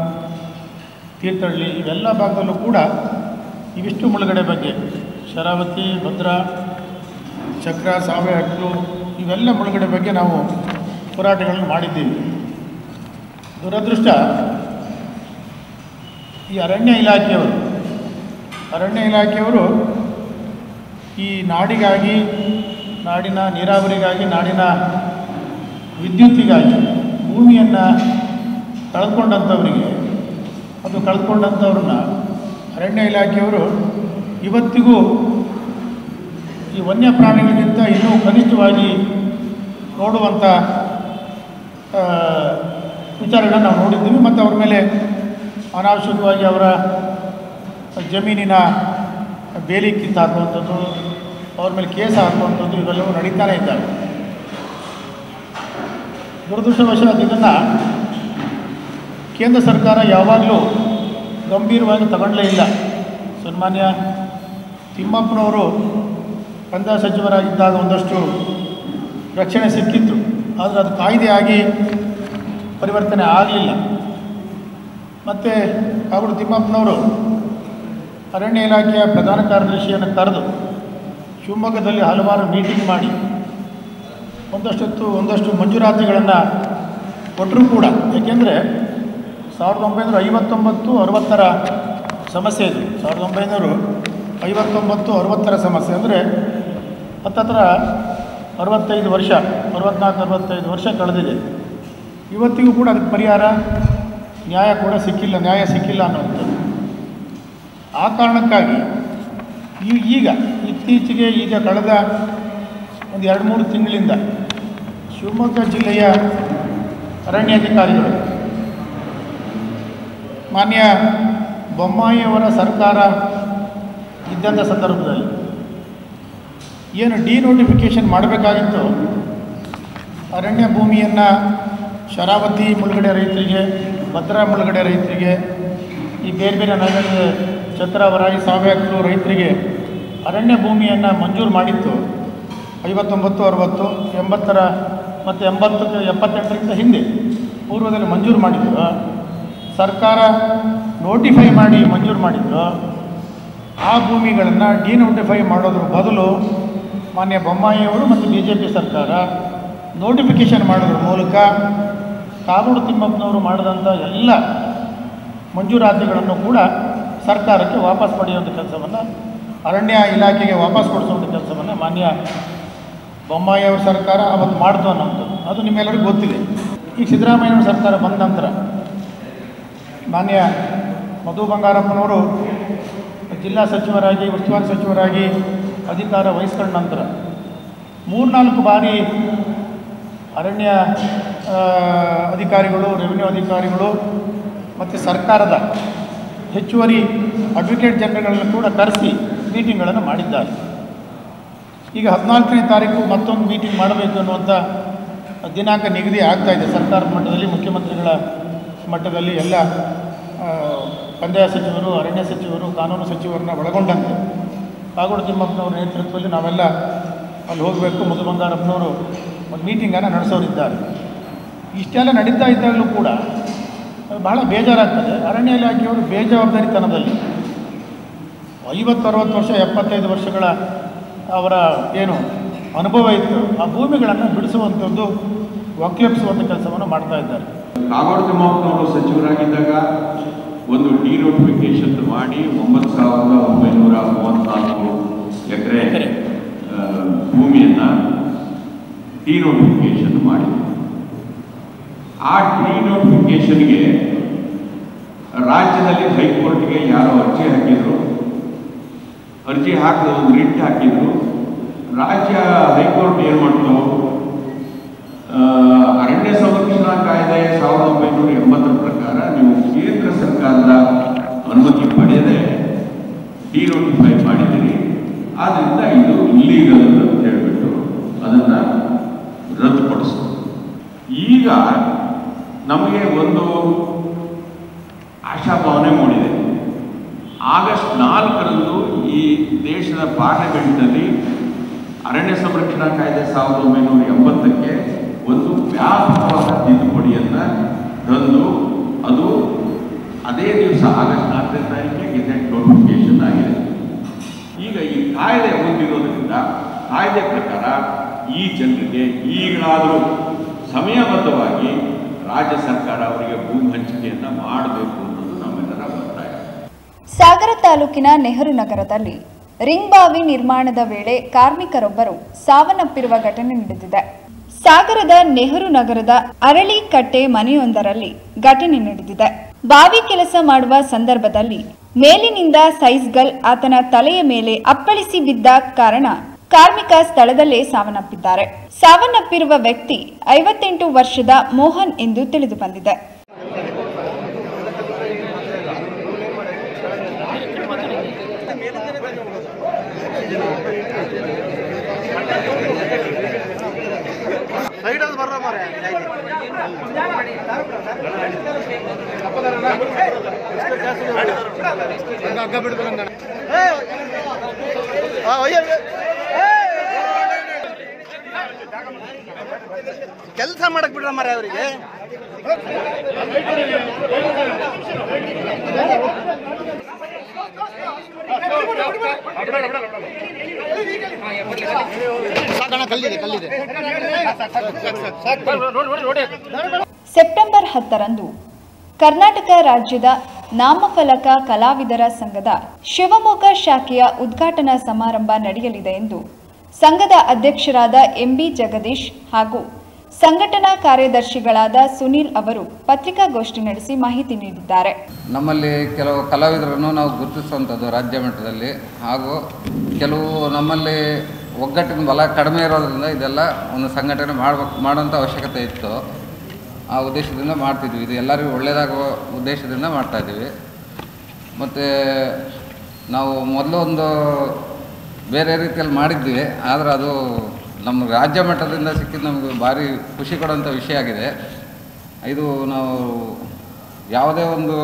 ತೀರ್ಥಹಳ್ಳಿ ಇವೆಲ್ಲ ಭಾಗದಲ್ಲೂ ಕೂಡ ಇವಿಷ್ಟು ಮುಳುಗಡೆ ಬಗ್ಗೆ, ಶರಾವತಿ, ಭದ್ರಾ, ಚಕ್ರ, ಸಾವಯವ ಇವೆಲ್ಲ ಮುಳುಗಡೆ ಬಗ್ಗೆ ನಾವು ಹೋರಾಟಗಳನ್ನು ಮಾಡಿದ್ದೀವಿ. ದುರದೃಷ್ಟ, ಈ ಅರಣ್ಯ ಇಲಾಖೆಯವರು ಅರಣ್ಯ ಇಲಾಖೆಯವರು ಈ ನಾಡಿಗಾಗಿ, ನಾಡಿನ ನೀರಾವರಿಗಾಗಿ, ನಾಡಿನ ವಿದ್ಯುತ್ತಿಗಾಗಿ ಭೂಮಿಯನ್ನು ಕಳೆದುಕೊಂಡಂಥವರಿಗೆ, ಅದು ಕಳೆದುಕೊಂಡಂಥವ್ರನ್ನ ಅರಣ್ಯ ಇಲಾಖೆಯವರು ಇವತ್ತಿಗೂ ಈ ವನ್ಯ ಪ್ರಾಣಿಗಳಿಗಿಂತ ಇನ್ನೂ ಕನಿಷ್ಠವಾಗಿ ನೋಡುವಂಥ ವಿಚಾರಗಳನ್ನು ನಾವು ನೋಡಿದ್ದೀವಿ. ಮತ್ತು ಅವ್ರ ಮೇಲೆ ಅನಾವಶ್ಯಕವಾಗಿ ಅವರ ಜಮೀನಿನ ಬೇಲಿ ಕಿತ್ತಾಕುವಂಥದ್ದು, ಅವ್ರ ಮೇಲೆ ಕೇಸ್ ಹಾಕುವಂಥದ್ದು ಇವೆಲ್ಲವೂ ನಡೀತಾನೆ ಇದ್ದಾವೆ. ದುರದೃಷ್ಟವಶಾತ್ ಇದನ್ನು ಕೇಂದ್ರ ಸರ್ಕಾರ ಯಾವಾಗಲೂ ಗಂಭೀರವಾಗಿ ತಗೊಳ್ಳಲೇ ಇಲ್ಲ. ಸನ್ಮಾನ್ಯ ತಿಮ್ಮಪ್ಪನವರು ಕಂದಾಯ ಸಚಿವರಾಗಿದ್ದಾಗ ಒಂದಷ್ಟು ರಕ್ಷಣೆ ಸಿಕ್ಕಿತ್ತು, ಆದರೆ ಅದು ಕಾಯ್ದೆ ಆಗಿ ಪರಿವರ್ತನೆ ಆಗಲಿಲ್ಲ. ಮತ್ತು ಕಾಗೋಡು ತಿಮ್ಮಪ್ಪನವರು ಅರಣ್ಯ ಇಲಾಖೆಯ ಪ್ರಧಾನ ಕಾರ್ಯದರ್ಶಿಯನ್ನು ಕರೆದು ಶಿವಮೊಗ್ಗದಲ್ಲಿ ಹಲವಾರು ಮೀಟಿಂಗ್ ಮಾಡಿ ಒಂದಷ್ಟು ಒಂದಷ್ಟು ಮಂಜೂರಾತಿಗಳನ್ನು ಕೊಟ್ಟರೂ ಕೂಡ, ಏಕೆಂದರೆ ಸಾವಿರದ ಒಂಬೈನೂರ ಐವತ್ತೊಂಬತ್ತು ಅರವತ್ತರ ಸಮಸ್ಯೆ ಇದು. ಸಾವಿರದ ಒಂಬೈನೂರ ಐವತ್ತೊಂಬತ್ತು ಅರವತ್ತರ ಸಮಸ್ಯೆ ಅಂದರೆ ಹತ್ತತ್ರ ಅರವತ್ತೈದು ವರ್ಷ, ಅರವತ್ನಾಲ್ಕು ಅರವತ್ತೈದು ವರ್ಷ ಕಳೆದಿದೆ. ಇವತ್ತಿಗೂ ಕೂಡ ಅದಕ್ಕೆ ಪರಿಹಾರ ನ್ಯಾಯ ಕೂಡ ಸಿಕ್ಕಿಲ್ಲ, ನ್ಯಾಯ ಸಿಕ್ಕಿಲ್ಲ ಅನ್ನುವಂಥದ್ದು. ಆ ಕಾರಣಕ್ಕಾಗಿ ಈ ಈಗ ಇತ್ತೀಚೆಗೆ ಈಗ ಕಳೆದ ಒಂದು ಎರಡು ಮೂರು ತಿಂಗಳಿಂದ ಶಿವಮೊಗ್ಗ ಜಿಲ್ಲೆಯ ಅರಣ್ಯಾಧಿಕಾರಿಗಳು ಮಾನ್ಯ ಬೊಮ್ಮಾಯಿಯವರ ಸರ್ಕಾರ ಇದ್ದಂಥ ಸಂದರ್ಭದಲ್ಲಿ ಏನು ಡಿನೋಟಿಫಿಕೇಷನ್ ಮಾಡಬೇಕಾಗಿತ್ತು, ಅರಣ್ಯ ಭೂಮಿಯನ್ನು ಶರಾವತಿ ಮುಳುಗಡೆ ರೈತರಿಗೆ, ಭದ್ರಾ ಮುಳುಗಡೆ ರೈತರಿಗೆ, ಈ ಬೇರೆ ಬೇರೆ ನಗರದ ಛತ್ರ, ವರಾಯಿ, ಸಾವ್ಯಾಕಲು ರೈತರಿಗೆ ಅರಣ್ಯ ಭೂಮಿಯನ್ನು ಮಂಜೂರು ಮಾಡಿತ್ತು ಐವತ್ತೊಂಬತ್ತು ಅರವತ್ತು ಎಂಬತ್ತರ ಮತ್ತು ಎಂಬತ್ತು ಎಪ್ಪತ್ತೆಂಟರಿಂದ ಹಿಂದೆ ಪೂರ್ವದಲ್ಲಿ ಮಂಜೂರು ಮಾಡಿದ್ರು. ಸರ್ಕಾರ ನೋಟಿಫೈ ಮಾಡಿ ಮಂಜೂರು ಮಾಡಿದ್ರು. ಆ ಭೂಮಿಗಳನ್ನು ಡಿನೋಟಿಫೈ ಮಾಡೋದ್ರ ಬದಲು ಮಾನ್ಯ ಬೊಮ್ಮಾಯಿಯವರು ಮತ್ತು ಬಿ ಜೆ ಪಿ ಸರ್ಕಾರ ನೋಟಿಫಿಕೇಷನ್ ಮಾಡೋದ್ರ ಮೂಲಕ ಕಾಗೋಡು ತಿಮ್ಮಪ್ಪನವರು ಮಾಡಿದಂಥ ಎಲ್ಲ ಮಂಜೂರಾತಿಗಳನ್ನು ಕೂಡ ಸರ್ಕಾರಕ್ಕೆ ವಾಪಸ್ ಪಡೆಯುವಂಥ ಕೆಲಸವನ್ನು, ಅರಣ್ಯ ಇಲಾಖೆಗೆ ವಾಪಸ್ ಕೊಡಿಸುವಂಥ ಕೆಲಸವನ್ನು ಮಾನ್ಯ ಬೊಮ್ಮಾಯಿಯವರ ಸರ್ಕಾರ ಅವತ್ತು ಮಾಡಿತು ಅನ್ನೋಂಥದ್ದು ಅದು ನಿಮ್ಮೆಲ್ಲರಿಗೂ ಗೊತ್ತಿದೆ. ಈಗ ಸಿದ್ದರಾಮಯ್ಯನವ್ರ ಸರ್ಕಾರ ಬಂದ ನಂತರ ಮಾನ್ಯ ಮಧು ಬಂಗಾರಪ್ಪನವರು ಜಿಲ್ಲಾ ಸಚಿವರಾಗಿ, ಉಸ್ತುವಾರಿ ಸಚಿವರಾಗಿ ಅಧಿಕಾರ ವಹಿಸ್ಕೊಂಡ ನಂತರ ಮೂರ್ನಾಲ್ಕು ಬಾರಿ ಅರಣ್ಯ ಅಧಿಕಾರಿಗಳು, ರೆವಿನ್ಯೂ ಅಧಿಕಾರಿಗಳು ಮತ್ತು ಸರ್ಕಾರದ ಹೆಚ್ಚುವರಿ ಅಡ್ವೊಕೇಟ್ ಜನರಲ್ಗಳನ್ನು ಕೂಡ ಕರೆಸಿ ಮೀಟಿಂಗ್ಗಳನ್ನು ಮಾಡಿದ್ದಾರೆ. ಈಗ ಹದಿನಾಲ್ಕನೇ ತಾರೀಕು ಮತ್ತೊಂದು ಮೀಟಿಂಗ್ ಮಾಡಬೇಕು ಅನ್ನುವಂಥ ದಿನಾಂಕ ನಿಗದಿ ಆಗ್ತಾಯಿದೆ. ಸರ್ಕಾರದ ಮಟ್ಟದಲ್ಲಿ, ಮುಖ್ಯಮಂತ್ರಿಗಳ ಮಟ್ಟದಲ್ಲಿ ಎಲ್ಲ ಕಂದಾಯ ಸಚಿವರು, ಅರಣ್ಯ ಸಚಿವರು, ಕಾನೂನು ಸಚಿವರನ್ನ ಒಳಗೊಂಡಂತೆ ಕಾಗೋಡು ತಿಮ್ಮಪ್ಪನವ್ರ ನೇತೃತ್ವದಲ್ಲಿ ನಾವೆಲ್ಲ ಅಲ್ಲಿ ಹೋಗಬೇಕು. ಮಧು ಬಂಗಾರಪ್ಪನವರು ಒಂದು ಮೀಟಿಂಗನ್ನು ನಡೆಸೋರಿದ್ದಾರೆ. ಇಷ್ಟೆಲ್ಲ ನಡೀತಾ ಇದ್ದಾಗಲೂ ಕೂಡ ಬಹಳ ಬೇಜಾರಾಗ್ತದೆ. ಅರಣ್ಯ ಇಲಾಖೆಯವರು ಬೇಜವಾಬ್ದಾರಿತನದಲ್ಲಿ ಐವತ್ತು ಅರವತ್ತು ವರ್ಷ, ಎಪ್ಪತ್ತೈದು ವರ್ಷಗಳ ಅವರ ಏನು ಅನುಭವ ಇತ್ತು, ಆ ಭೂಮಿಗಳನ್ನು ಬಿಡಿಸುವಂಥದ್ದು, ಒಕ್ಕಲೆಬ್ಬಿಸುವಂಥ ಕೆಲಸವನ್ನು ಮಾಡ್ತಾ ಇದ್ದಾರೆ. ಕಾಗೋಡು ತಿಮ್ಮಪ್ಪನವರು ಸಚಿವರಾಗಿದ್ದಾಗ ಒಂದು ಡಿನೋಟಿಫಿಕೇಶನ್ ಮಾಡಿ ಒಂಬತ್ತು ಸಾವಿರದ ಒಂಬೈನೂರ ಮೂವತ್ತ್ನಾಲ್ಕು ಎಕರೆ ಭೂಮಿಯನ್ನು ಡಿನೋಟಿಫಿಕೇಶನ್ ಮಾಡಿದರು. ಆ ಡಿನೋಟಿಫಿಕೇಶನ್ಗೆ ರಾಜ್ಯದಲ್ಲಿ ಹೈಕೋರ್ಟ್ಗೆ ಯಾರೋ ಅರ್ಜಿ ಹಾಕಿದರು. ಅರ್ಜಿ ಹಾಕಿದ ಒಂದು ರಿಟ್ ಹಾಕಿದರು. ರಾಜ್ಯ ಹೈಕೋರ್ಟ್ ಏನು ಮಾಡ್ತು, ಅರಣ್ಯ ಸಂರಕ್ಷಣಾ ಕಾಯ್ದೆ ಸಾವಿರದ ಒಂಬೈನೂರ ಎಂಬತ್ತರ ಪ್ರಕಾರ ನೀವು ಕೇಂದ್ರ ಸರ್ಕಾರದ ಅನುಮತಿ ಪಡೆಯದೆ ಡಿನೋಟಿಫೈ ಮಾಡಿದ್ದೀರಿ, ಆದ್ದರಿಂದ ಇದು ಇಲ್ಲೀಗಲ್ ಅಂತ ಹೇಳಿಬಿಟ್ಟು ಅದನ್ನು ರದ್ದುಪಡಿಸ್ತು. ಈಗ ನಮಗೆ ಒಂದು ಆಶಾಭಾವನೆ ಮೂಡಿದೆ. ಆಗಸ್ಟ್ ನಾಲ್ಕರಂದು ಈ ದೇಶದ ಪಾರ್ಲಿಮೆಂಟ್ನಲ್ಲಿ ಅರಣ್ಯ ಸಂರಕ್ಷಣಾ ಕಾಯ್ದೆ ಸಾವಿರದ ಒಂಬೈನೂರ ಎಂಬತ್ತಕ್ಕೆ ಒಂದು ವ್ಯಾಪಕವಾದ ತಿದ್ದುಪಡಿಯನ್ನು ತಂದು ಅದು ಅದೇ ದಿವಸ ಆಗಸ್ಟ್ ನಾಲ್ಕನೇ ತಾರೀಕಿಗೆ ಗೆಜೆಟ್ ನೋಟಿಫಿಕೇಶನ್ ಆಗಿದೆ. ಈಗ ಈ ಕಾಯ್ದೆ ಹೊಂದಿರೋದ್ರಿಂದ ಕಾಯ್ದೆ ಪ್ರಕಾರ ಈ ಜನರಿಗೆ ಈಗಲಾದರೂ ಸಮಯಬದ್ಧವಾಗಿ ರಾಜ್ಯ ಸರ್ಕಾರ ಅವರಿಗೆ ಭೂಮಿ ಹಂಚಿಕೆಯನ್ನು ಮಾಡಬೇಕು ಅನ್ನೋದು ನಮ್ಮೆಲ್ಲರ ಅಭಿಪ್ರಾಯ. ಸಾಗರ ತಾಲೂಕಿನ ನೆಹರು ನಗರದಲ್ಲಿ ರಿಂಗ್ ಬಾವಿ ನಿರ್ಮಾಣದ ವೇಳೆ ಕಾರ್ಮಿಕರೊಬ್ಬರು ಸಾವನ್ನಪ್ಪಿರುವ ಘಟನೆ ನಡೆದಿದೆ. ಸಾಗರದ ನೆಹರು ನಗರದ ಅರಳಿಕಟ್ಟೆ ಮನೆಯೊಂದರಲ್ಲಿ ಘಟನೆ ನಡೆದಿದೆ. ಬಾವಿ ಕೆಲಸ ಮಾಡುವ ಸಂದರ್ಭದಲ್ಲಿ ಮೇಲಿನಿಂದ ಸೈಜ್ಗಲ್ ಆತನ ತಲೆಯ ಮೇಲೆ ಅಪ್ಪಳಿಸಿ ಬಿದ್ದ ಕಾರಣ ಕಾರ್ಮಿಕ ಸ್ಥಳದಲ್ಲೇ ಸಾವನ್ನಪ್ಪಿದ್ದಾರೆ. ಸಾವನ್ನಪ್ಪಿರುವ ವ್ಯಕ್ತಿ ಐವತ್ತೆಂಟು ವರ್ಷದ ಮೋಹನ್ ಎಂದು ತಿಳಿದು ಬಂದಿದೆ. Gracias. ಕೆಲಸ ಮಾಡಕ್ ಬಿಡ್ರ ಮರ ಅವರಿಗೆ. ಸೆಪ್ಟೆಂಬರ್ ಹತ್ತರಂದು ಕರ್ನಾಟಕ ರಾಜ್ಯದ ನಾಮಫಲಕ ಕಲಾವಿದರ ಸಂಘದ ಶಿವಮೊಗ್ಗ ಶಾಖೆಯ ಉದ್ಘಾಟನಾ ಸಮಾರಂಭ ನಡೆಯಲಿದೆ ಎಂದು ಸಂಘದ ಅಧ್ಯಕ್ಷರಾದ ಎಂಬಿ ಜಗದೀಶ್ ಹಾಗೂ ಸಂಘಟನಾ ಕಾರ್ಯದರ್ಶಿಗಳಾದ ಸುನೀಲ್ ಅವರು ಪತ್ರಿಕಾಗೋಷ್ಠಿ ನಡೆಸಿ ಮಾಹಿತಿ ನೀಡಿದ್ದಾರೆ. ನಮ್ಮಲ್ಲಿ ಕೆಲವು ಕಲಾವಿದರನ್ನು ನಾವು ಗುರುತಿಸುವಂಥದ್ದು ರಾಜ್ಯ ಮಟ್ಟದಲ್ಲಿ, ಹಾಗೂ ಕೆಲವು ನಮ್ಮಲ್ಲಿ ಒಗ್ಗಟ್ಟಿನ ಬಲ ಕಡಿಮೆ ಇರೋದ್ರಿಂದ ಇದೆಲ್ಲ ಒಂದು ಸಂಘಟನೆ ಮಾಡಬೇಕು ಮಾಡುವಂಥ ಅವಶ್ಯಕತೆ ಇತ್ತು. ಆ ಉದ್ದೇಶದಿಂದ ಮಾಡ್ತಿದ್ವಿ. ಇದು ಎಲ್ಲರಿಗೂ ಒಳ್ಳೆಯದಾಗುವ ಉದ್ದೇಶದಿಂದ ಮಾಡ್ತಾಯಿದ್ದೀವಿ. ಮತ್ತು ನಾವು ಮೊದಲು ಒಂದು ಬೇರೆ ರೀತಿಯಲ್ಲಿ ಮಾಡಿದ್ವಿ, ಆದರೆ ಅದು ನಮ್ಮ ರಾಜ್ಯ ಮಟ್ಟದಿಂದ ಸಿಕ್ಕಿದ್ದು ನಮಗೆ ಭಾರಿ ಖುಷಿ ಕೊಡುವಂಥ ವಿಷಯ ಆಗಿದೆ. ಇದು ನಾವು ಯಾವುದೇ ಒಂದು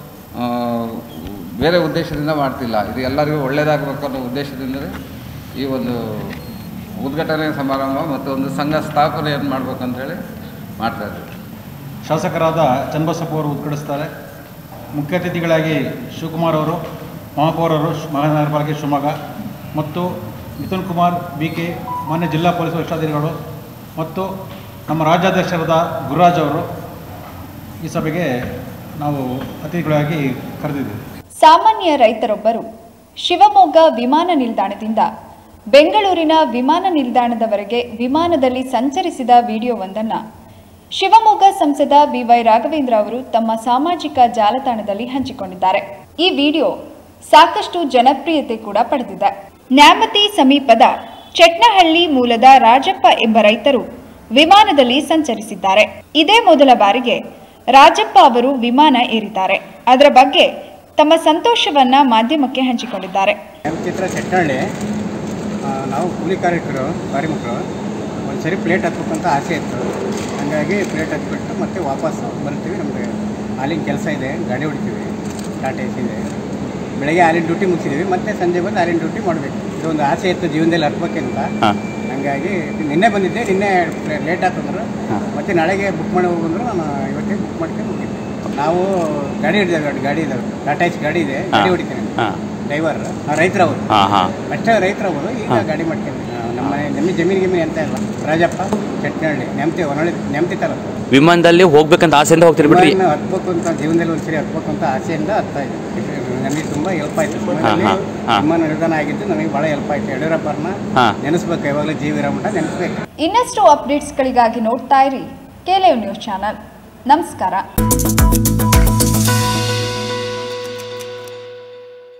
ಬೇರೆ ಉದ್ದೇಶದಿಂದ ಮಾಡ್ತಿಲ್ಲ, ಇದು ಎಲ್ಲರಿಗೂ ಒಳ್ಳೆಯದಾಗಬೇಕು ಅನ್ನೋ ಉದ್ದೇಶದಿಂದಲೇ ಈ ಒಂದು ಉದ್ಘಾಟನೆ ಸಮಾರಂಭ ಮತ್ತು ಒಂದು ಸಂಘ ಸ್ಥಾಪನೆಯನ್ನು ಮಾಡಬೇಕಂತೇಳಿ ಮಾಡ್ತಾಯಿದ್ದೀವಿ. ಶಾಸಕರಾದ ಚನ್ನಬಸಪ್ಪ ಅವರು ಉದ್ಘಾಟಿಸ್ತಾರೆ. ಮುಖ್ಯ ಅತಿಥಿಗಳಾಗಿ ಶಿವಕುಮಾರ್ ಅವರು, ಮಹಾಪೌರ ಅವರು, ಮಹಾನಗರ ಪಾಲಿಕೆ ಶಿವಮೊಗ್ಗ, ಮತ್ತು ಮಿಥುನ್ ಕುಮಾರ್ ಬಿ ಕೆ, ಮಾನ್ಯ ಜಿಲ್ಲಾ ಪೊಲೀಸ್ ವರಿಷ್ಠಾಧಿಕಾರಿಗಳು ಮತ್ತು ನಮ್ಮ ರಾಜ್ಯಾಧ್ಯಕ್ಷರಾದ ಗುರುರಾಜ್ ಅವರು ಈ ಸಭೆಗೆ ನಾವು ಅತಿಥಿಗಳಾಗಿ ಕರೆದಿದ್ದೇವೆ. ಸಾಮಾನ್ಯ ರೈತರೊಬ್ಬರು ಶಿವಮೊಗ್ಗ ವಿಮಾನ ನಿಲ್ದಾಣದಿಂದ ಬೆಂಗಳೂರಿನ ವಿಮಾನ ನಿಲ್ದಾಣದವರೆಗೆ ವಿಮಾನದಲ್ಲಿ ಸಂಚರಿಸಿದ ವಿಡಿಯೋವೊಂದನ್ನು ಶಿವಮೊಗ್ಗ ಸಂಸದ ಬಿವೈ ರಾಘವೇಂದ್ರ ಅವರು ತಮ್ಮ ಸಾಮಾಜಿಕ ಜಾಲತಾಣದಲ್ಲಿ ಹಂಚಿಕೊಂಡಿದ್ದಾರೆ. ಈ ವಿಡಿಯೋ ಸಾಕಷ್ಟು ಜನಪ್ರಿಯತೆ ಕೂಡ ಪಡೆದಿದೆ. ನ್ಯಾಮತಿ ಸಮೀಪದ ಚಟ್ನಹಳ್ಳಿ ಮೂಲದ ರಾಜಪ್ಪ ಎಂಬ ರೈತರು ವಿಮಾನದಲ್ಲಿ ಸಂಚರಿಸಿದ್ದಾರೆ. ಇದೇ ಮೊದಲ ಬಾರಿಗೆ ರಾಜಪ್ಪ ಅವರು ವಿಮಾನ ಏರಿದ್ದಾರೆ. ಅದರ ಬಗ್ಗೆ ತಮ್ಮ ಸಂತೋಷವನ್ನ ಮಾಧ್ಯಮಕ್ಕೆ ಹಂಚಿಕೊಂಡಿದ್ದಾರೆ. ಚಿತ್ರ ಚಟ್ನಹಳ್ಳಿ, ನಾವು ಕೂಲಿ ಕಾರ್ಮಿಕರು ಕಾರ್ಮಿಕರು ಒಂದ್ಸರಿ ಪ್ಲೇಟ್ ಹತ್ಬೇಕಂತ ಆಸೆ ಇತ್ತು. ಹಾಗಾಗಿ ಪ್ಲೇಟ್ ಹತ್ಬಿಟ್ಟು ಮತ್ತೆ ವಾಪಸ್ ಬರ್ತೀವಿ. ನಮಗೆ ಹಾಲಿನ ಕೆಲಸ ಇದೆ, ಗಾಡಿ ಹೊಡಿತೀವಿ, ಟಾಟಾ ಎಸಿ ಇದೆ. ಬೆಳಗ್ಗೆ ಹಾಲಿನ ಡ್ಯೂಟಿ ಮುಗಿಸಿದ್ದೀವಿ, ಮತ್ತೆ ಸಂಜೆ ಬಂದು ಹಾಲಿನ ಡ್ಯೂಟಿ ಮಾಡಬೇಕು. ಇದು ಒಂದು ಆಸೆ ಇತ್ತು ಜೀವನದಲ್ಲಿ ಹತ್ಬೇಕಂತ. ಹಾಗಾಗಿ ನಿನ್ನೆ ಬಂದಿದ್ದೆ, ನಿನ್ನೆ ಲೇಟ್ ಆಗ್ತಂದ್ರು, ಮತ್ತೆ ನಾಳೆಗೆ ಬುಕ್ ಮಾಡಿ ಹೋಗಂದ್ರು. ನಾನು ಇವತ್ತೇ ಬುಕ್ ಮಾಡ್ಕೊಂಡು ಹೋಗಿದ್ದೆ. ನಾವು ಗಾಡಿ ಹಿಡಿದೇವೆ, ಗಾಡಿ ಇದ್ದಾವೆ, ಟಾಟಾ ಎಸಿ ಗಾಡಿ ಇದೆ, ಗಾಡಿ ಹೊಡಿತೇನೆ. ಡ್ರೈವರ್ ರೈತರವರು ಅಷ್ಟೇ, ರೈತರವರು ಈಗ ಗಾಡಿ ಮಾಡ್ಕೊಂಡು ನಮ್ಮ ನಮ್ಮ ಜಮೀನು ಗಿಮೀನು ಎಂತ ಇಲ್ಲ. ರಾಜಪ್ಪ, ಚಟ್ನಹಳ್ಳಿ, ನೆಮ್ತಿ ಹೊರಳಿ ನೆಮ್ತಿ ತಾಲೂಕು. ವಿಮಾನದಲ್ಲಿ ಹೋಗ್ಬೇಕಂತ ಆಸೆಯಿಂದ ಹೋಗ್ತೀರಿ ಬಿಡ್ರಿ? ಹತ್ಬೇಕು ಅಂತ ಜೀವನದಲ್ಲಿ ಒಂದ್ಸರಿ ಹತ್ಬೇಕು ಅಂತ ಆಸೆಯಿಂದ ಹತ್ತಾ ಇದೆ. ನನಗೆ ತುಂಬ ಹೆಲ್ಪ್ ಆಯ್ತು. ವಿಮಾನ ನಿಲ್ದಾಣ ಆಗಿದ್ದು ನನಗೆ ಭಾಳ ಹೆಲ್ಪ್ ಆಯ್ತು. ಯಡಿಯೂರಪ್ಪರನ್ನ ನೆನೆಸ್ಬೇಕು, ಯಾವಾಗಲೂ ಜೀವ ಇರೋ ಮಟ್ಟ ನೆನೆಸ್ಬೇಕು. ಇನ್ನಷ್ಟು ಅಪ್ಡೇಟ್ಸ್ಗಳಿಗಾಗಿ ನೋಡ್ತಾ ಇರಿ ಕೆ ಲೈವ್ ನ್ಯೂಸ್ ಚಾನಲ್. ನಮಸ್ಕಾರ.